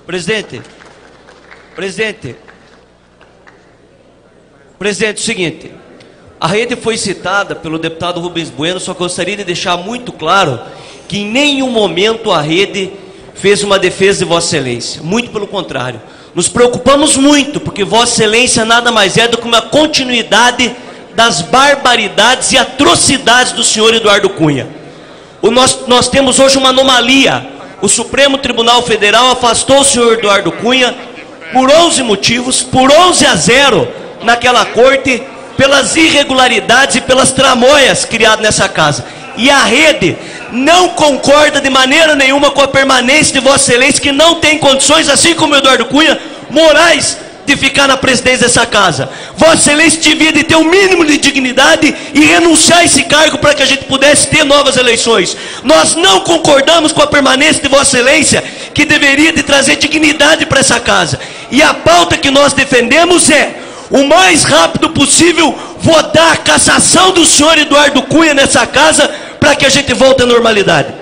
Presidente, é o seguinte, a rede foi citada pelo deputado Rubens Bueno, só gostaria de deixar muito claro que em nenhum momento a rede fez uma defesa de Vossa Excelência, muito pelo contrário. Nos preocupamos muito, porque Vossa Excelência nada mais é do que uma continuidade das barbaridades e atrocidades do senhor Eduardo Cunha. Nós temos hoje uma anomalia. O Supremo Tribunal Federal afastou o senhor Eduardo Cunha por 11 motivos, por 11-0 naquela corte, pelas irregularidades e pelas tramóias criadas nessa casa. E a rede não concorda de maneira nenhuma com a permanência de Vossa Excelência, que não tem condições, assim como o Eduardo Cunha, morais, de ficar na presidência dessa casa. Vossa Excelência devia de ter um mínimo de dignidade e renunciar a esse cargo para que a gente pudesse ter novas eleições. Nós não concordamos com a permanência de Vossa Excelência, que deveria de trazer dignidade para essa casa. E a pauta que nós defendemos é, o mais rápido possível, votar a cassação do senhor Eduardo Cunha nessa casa, para que a gente volte à normalidade.